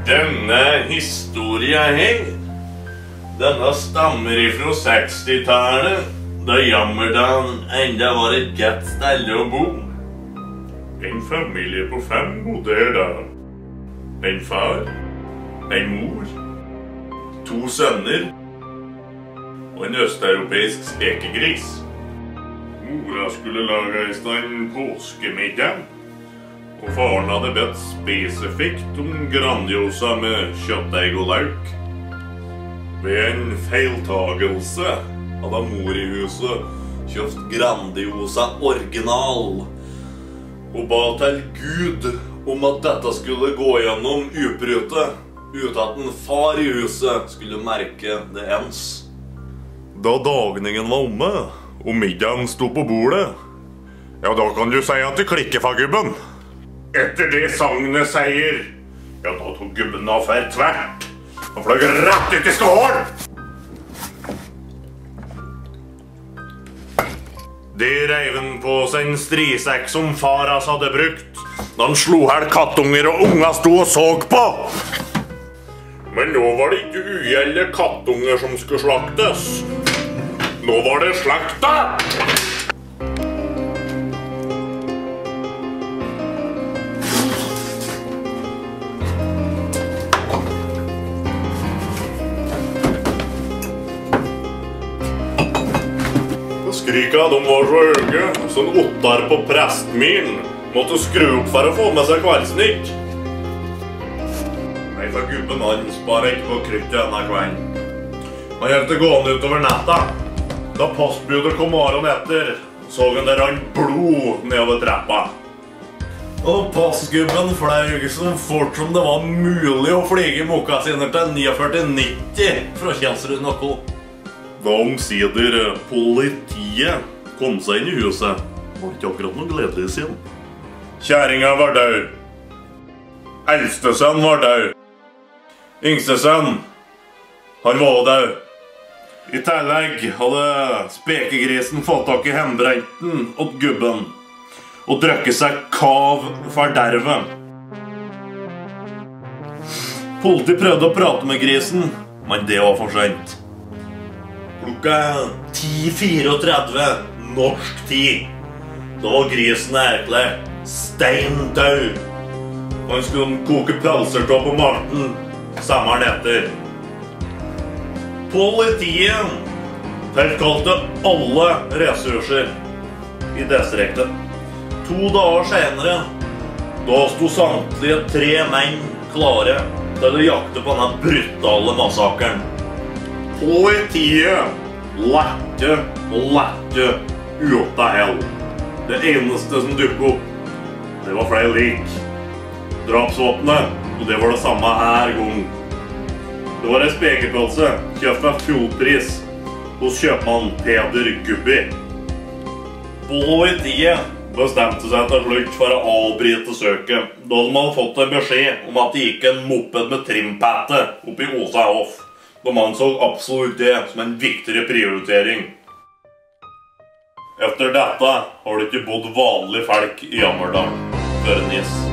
Denne historien her, denne stammer ifra 60-tallet, da Jammerdalen enda var et godt sted å bo. En familie på 5 bodde her da. En far, en mor, 2 sønner og en østeuropeisk spekegris. Mora skulle lage i stand påskemiddag, og faren hadde bedt spesifikt om Grandiosa med kjøttdeig og lauk. Ved en feiltagelse hadde mor i huset kjøpt Grandiosa original, og ba til Gud om at dette skulle gå gjennom uprute, uten at en far i huset skulle merke det ens. Da dagningen var omme, og middagen sto på bordet, ja, da kan du si at det klikker for gubben. Etter det sagnet sier, ja, da tok gubben av for tvert. Han fløy rett ut i skål. Det reiv han på sin strisekk som far hans hadde brukt, da han slo her kattunger og unger sto og så på. Men nå var det ikke ugjelde kattunger som skulle slaktes. Nå var det slakta! Skrika, de var så høye, som Ottar på Prestmyren måtte skru opp for å få med seg kveldsnytt. Nei, for gubben han sparer ikke på kruttet denne kvelden. Han gjør det gående utover natta. Da postbudet kom morgenen etter, så han der han blod nedover trappa. Og postgubben fløy så fort som det var mulig å flyge mokkasiner til 49,90 fra Kjelsrud noe. Da omsider politiet kom seg inn i huset, var ikke akkurat noe gledelig sin. Kjæringa var død. Eldstesønn var død. Yngstesønn, han var død. I tillegg hadde spekegrisen fått tak i hembrenten åt gubben og drøkket seg kav for derven. Politiet prøvde å prate med grisen, men det var for sent. Klokka 10:34 norsk tid, da var grisen erklært steindød. Han skulle koke pølser på Marten sommeren etter. Politiet tilkalte alle ressurser i distriktet. 2 dager senere, da sto samtlige 3 menn klare til å jakte på denne brutale massakren. Politiet lette og lette ut av hell. Det eneste som dukket opp, det var flere lik. Drapsvåpenet, og det var det samme her gang. Det var en spekepølse, kjøpt med fullpris hos kjøpmann Peder Gubbi. Politiet bestemte seg til slutt for å avbryte søket, da de hadde fått en beskjed om at det gikk en moped med trimpatte oppi Åsa Hoff. De anså absolutt det som en viktigere prioritering. Etter dette har det ikke bodd vanlige folk i Jammerdalen før Nis.